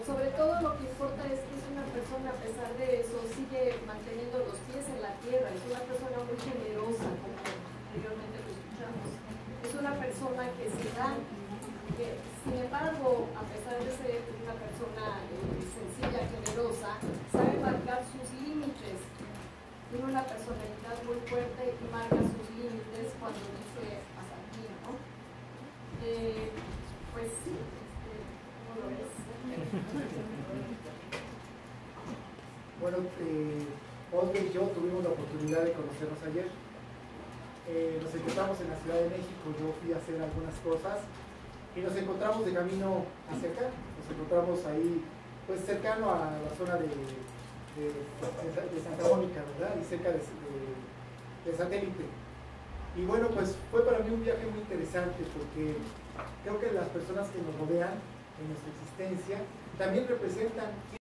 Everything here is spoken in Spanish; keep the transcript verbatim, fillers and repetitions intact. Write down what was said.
sobre todo lo que importa es que es una persona, a pesar de eso, sigue manteniendo los pies en la tierra, es una persona muy generosa, como anteriormente lo escuchamos, es una persona que se da, que sin embargo, a pesar de ser una persona eh, sencilla, generosa, sabe marcar sus límites, tiene una personalidad muy fuerte y marca sus límites cuando dice hasta aquí, ¿no? Eh, pues sí, este, ¿cómo lo ves? Bueno, eh, Olga y yo tuvimos la oportunidad de conocernos ayer. Eh, nos encontramos en la Ciudad de México, yo fui a hacer algunas cosas y nos encontramos de camino hacia acá. Nos encontramos ahí, pues cercano a la zona de, de, de, de Santa Mónica, ¿verdad? Y cerca de, de, de Satélite. Y bueno, pues fue para mí un viaje muy interesante porque creo que las personas que nos rodean en nuestra existencia también representan